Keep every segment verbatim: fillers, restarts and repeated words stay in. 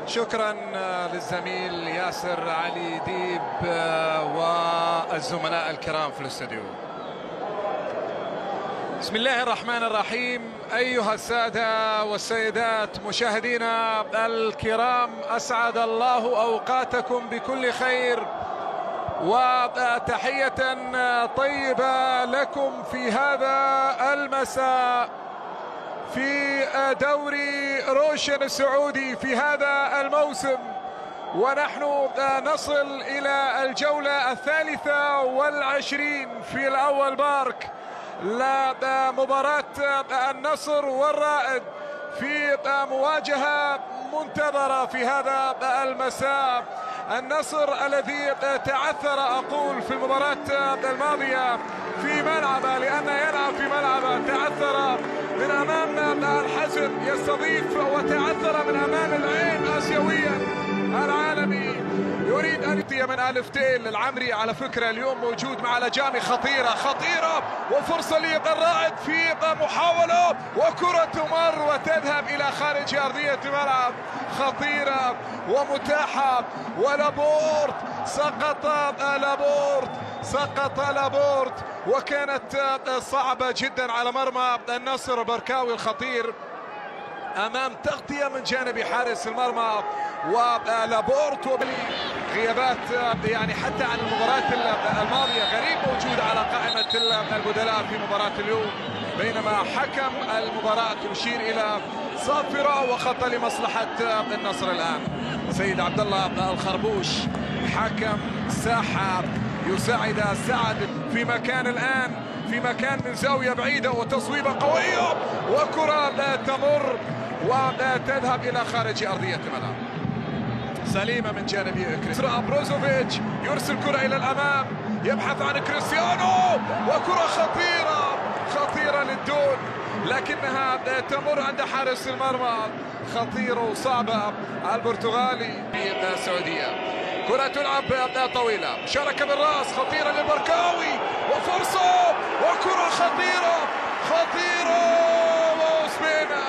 شكرا للزميل ياسر علي ديب والزملاء الكرام في الاستوديو. بسم الله الرحمن الرحيم. أيها السادة والسيدات مشاهدينا الكرام، أسعد الله أوقاتكم بكل خير وتحية طيبة لكم في هذا المساء في دوري روشن السعودي في هذا الموسم، ونحن نصل إلى الجولة الثالثة والعشرين في الأول بارك لمباراة النصر والرائد في مواجهة منتظرة في هذا المساء. النصر الذي تعثر أقول في المباراة الماضية في ملعبه، لأنه يلعب في ملعبه، تعثر من أمام الحزم يستضيف، وتعثر من أمام العين آسيويا العالمي. يريد أن يأتي من ألف تيل. العمري على فكرة اليوم موجود مع لجامي خطيرة خطيرة، وفرصة للرائد في محاولة، وكرة تمر وتذهب إلى خارج أرضية الملعب، خطيرة ومتاحة، ولابورت سقط، لابورت سقط لابورت، وكانت صعبة جدا على مرمى النصر. بركاوي الخطير امام تغطية من جانب حارس المرمى، ولابورت غيابات يعني حتى عن المباراة الماضية. غريب موجود على قائمة البدلاء في مباراة اليوم، بينما حكم المباراة تشير الى صافرة وخطأ لمصلحة النصر. الان سيد عبد الله الخربوش حكم ساحة يساعد سعد في مكان الان في مكان من زاوية بعيدة، وتصويبة قوية، وكرة لا تمر وتذهب إلى خارج أرضية الملعب. سليمة من جانب كريستيانو. بروزوفيتش يرسل كرة إلى الأمام، يبحث عن كريستيانو، وكرة خطيرة خطيرة للدون، لكنها تمر عند حارس المرمى. خطيرة وصعبة على البرتغالي في السعودية. كرة تلعب طويلة، مشاركة بالراس خطيرة للبركاوي، وفرصة، وكرة خطيرة خطيرة، وأوسبينا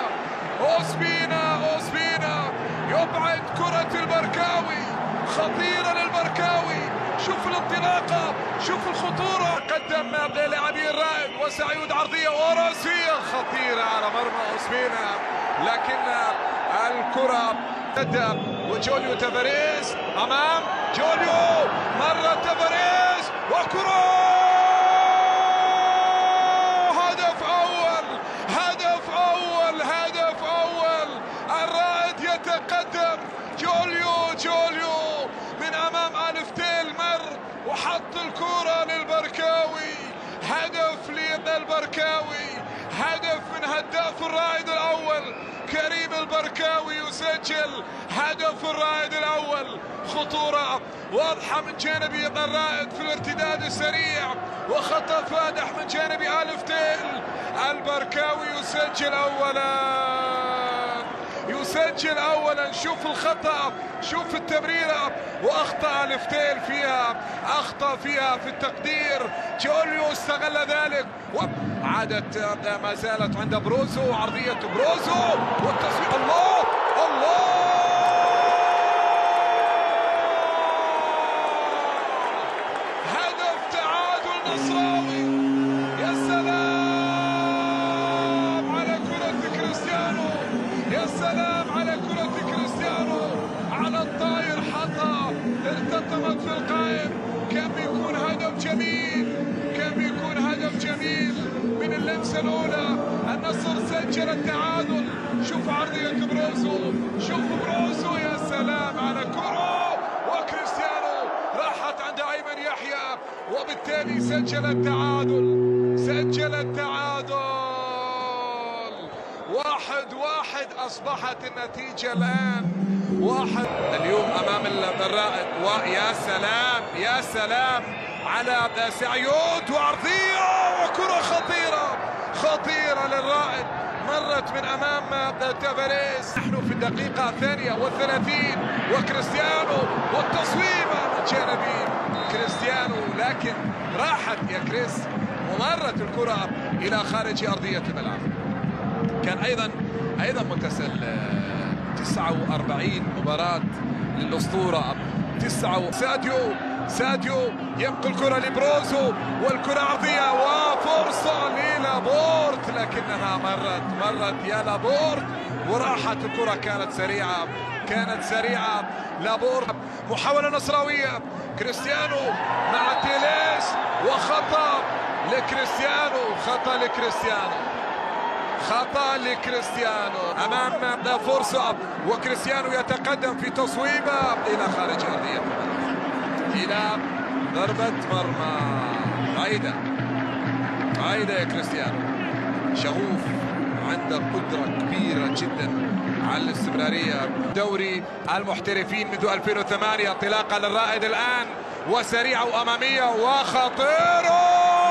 أوسبينا أوسبينا يبعد كرة البركاوي، خطيرة للبركاوي. شوف الانطلاقة، شوف الخطورة. قدم لاعبي الرائد وسعيود عرضية وراسية خطيرة على مرمى أوسبينا، لكن الكرة تبدأ، وجوليو تافاريز امام جوليو، مرة تافاريز، وكرة، هدف اول هدف اول هدف اول الرائد يتقدم. جوليو جوليو من امام الف تيل مر وحط الكرة للبركاوي. هدف للبركاوي، هدف من هداف الرائد الاول كريم البركاوي، يسجل هدف الرائد الاول. خطوره واضحه من جانب الرائد في الارتداد السريع، وخطا فادح من جانب الف تيل. البركاوي يسجل اولا يسجل اولا شوف الخطا، شوف التمريره، واخطا الف تيل فيها، اخطا فيها في التقدير. جوليو استغل ذلك، وعادت ما زالت عند بروزو، عرضيه بروزو والتصويب. الله الله هدف تعادل نصراوي. يا سلام على كرة كريستيانو، يا سلام على كرة كريستيانو، على الطاير حطها، التقمت في القائم. كان بيكون هدف جميل، كان بيكون هدف جميل من اللمسة الأولى. النصر سجل التعادل. شوف عرضية بروزو، شوف بروزو، يا سلام على كرة، وكريستيانو راحت عند أيمن يحيى، وبالتالي سجل التعادل سجل التعادل. واحد واحد أصبحت النتيجة الآن واحد اليوم أمام الرائد. ويا سلام يا سلام على سعيود، وعرضية، وكرة خطيرة خطيرة للرائد، مرت من أمام تافاريز. نحن في الدقيقة الثانية والثلاثين، وكريستيانو، والتصويبة من جانب كريستيانو، لكن راحت يا كريس، ومرت الكرة إلى خارج أرضية الملعب. كان أيضا أيضا متصل تسعة وأربعين مباراة للأسطورة. تسعة ساديو ساديو ينقل الكرة لبروزو، والكرة عرضية وفرصة للابورت، لكنها مرت مرت يا لابورت وراحت الكرة. كانت سريعة كانت سريعة لابورت. محاولة نصراوية، كريستيانو مع تيليس وخطأ لكريستيانو، خطأ لكريستيانو خطأ لكريستيانو أمام فرصة، وكريستيانو يتقدم في تصويبة إلى خارج أرضية إلى ضربة مرمى. عايدة عايدة يا كريستيانو، شغوف، عنده قدرة كبيرة جدا على الاستمرارية. دوري المحترفين منذ ألفين وثمانية، انطلاقة للرائد الآن وسريعة وأمامية وخطيرة.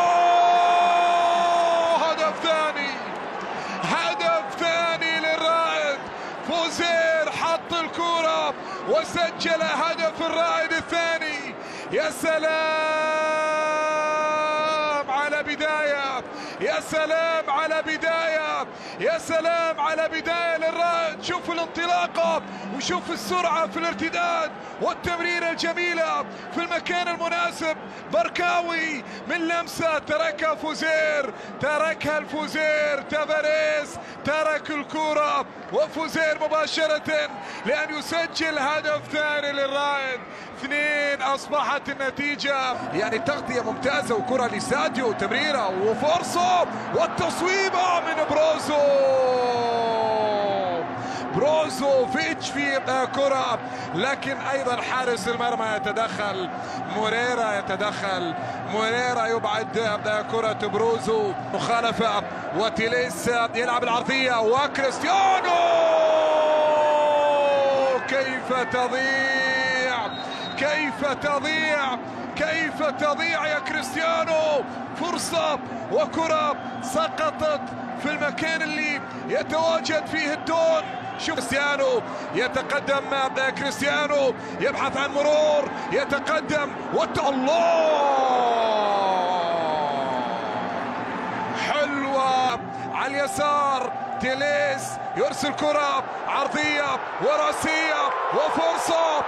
هدف ثاني هدف ثاني للرائد. فوزير حط الكرة وسجل هدف الرائد الثاني. يا سلام على بداية، يا سلام على بداية، يا سلام على بداية للرائد. شوف الانطلاقة وشوف السرعة في الارتداد والتمريرة الجميلة في المكان المناسب. بركاوي من لمسة تركها فوزير، تركها الفوزير. تافاريز ترك الكرة وفوزير مباشرة لأن يسجل هدف ثاني للرائد. اثنين أصبحت النتيجة. يعني تغطية ممتازة وكرة لساديو، تمريرة وفرصة والتصويبة من بروزو. بروزوفيتش في كرة، لكن أيضا حارس المرمى يتدخل، موريرا يتدخل، موريرا يبعد كرة بروزو. مخالفة وتيليس يلعب العرضية وكريستيانو. كيف تضيع كيف تضيع كيف تضيع يا كريستيانو. فرصة وكرة سقطت في المكان اللي يتواجد فيه الدون. شوف كريستيانو يتقدم، كريستيانو يبحث عن مرور، يتقدم وت... الله حلوة على اليسار. تيليس يرسل كرة عرضية وراسية وفرصة.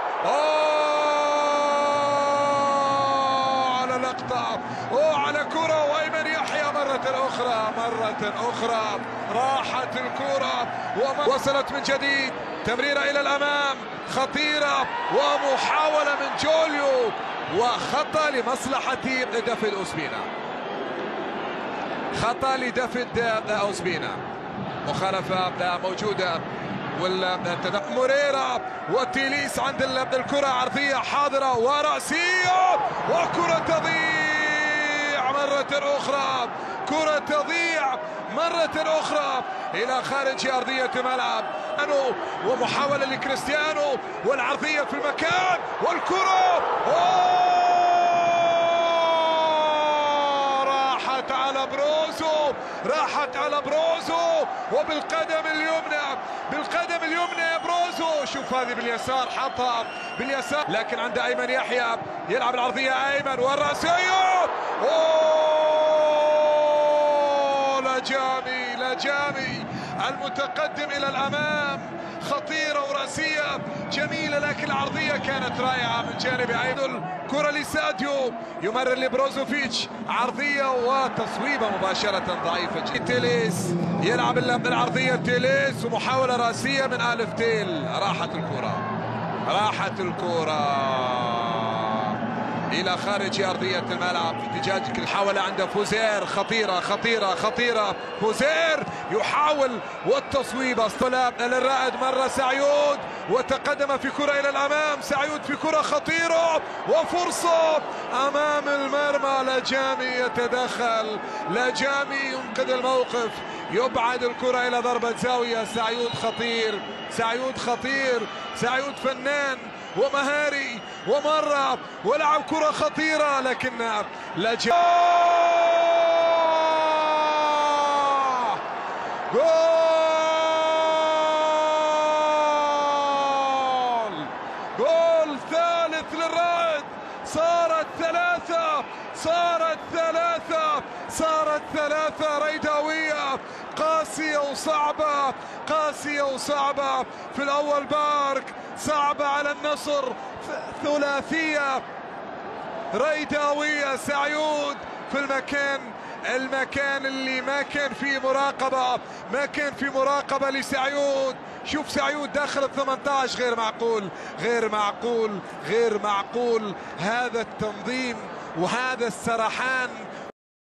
أوه على لقطة، أوه على كرة، وأيمن يحيى مرة أخرى مرة أخرى راحت الكرة ووصلت من جديد. تمريرة إلى الأمام خطيرة ومحاولة من جوليو وخطأ لمصلحة دافيد أوسبينا، خطأ لدافيد أوسبينا. مخالفة موجودة والتدخل. موريرا وتيليس عند الكرة عرضية حاضرة ورأسية وكرة تضيع مرة أخرى، كرة تضيع مرة أخرى إلى خارج أرضية الملعب. ومحاولة لكريستيانو والعرضية في المكان والكرة راحت على بروزو، راحت على بروزو وبالقدم اليمنى، بالقدم اليمنى يا بروزو. شوف هذه باليسار، حطها باليسار، لكن عند أيمن يحيى يلعب العرضية. أيمن والرأسية. أوه لجامي لجامي المتقدم إلى الأمام، خطيرة ورأسية جميلة، لكن العرضية كانت رائعة من جانب أيمن. كرة لساديو يمرر لبروزوفيتش، عرضية وتصويبة مباشرة ضعيفة جدا. تيليس يلعب العرضية، تيليس ومحاولة رأسية من ألف تيل. راحت الكرة راحت الكرة إلى خارج أرضية الملعب في اتجاه الحاولة عند فوزير. خطيرة خطيرة خطيرة. فوزير يحاول والتصويب اصطلاب للرائد مرة. سعيود وتقدم في كرة إلى الأمام. سعيود في كرة خطيرة وفرصة أمام المرمى. لجامي يتدخل، لجامي ينقذ الموقف، يبعد الكرة إلى ضربة زاوية. سعيود خطير، سعيود خطير، سعيود فنان ومهاري ومرة ولعب كرة خطيرة، لكن لجا جول جول ثالث للرائد. صارت ثلاثة صارت ثلاثة صارت ثلاثة ريداوية. قاسم قاسية وصعبة، قاسية وصعبة. في الأول بارك، صعبة على النصر، ثلاثية ريداوية. سعيود في المكان المكان اللي ما كان فيه مراقبة، ما كان في مراقبة لسعيود. شوف سعيود داخل ال ثمانية عشر، غير معقول غير معقول غير معقول. هذا التنظيم وهذا السرحان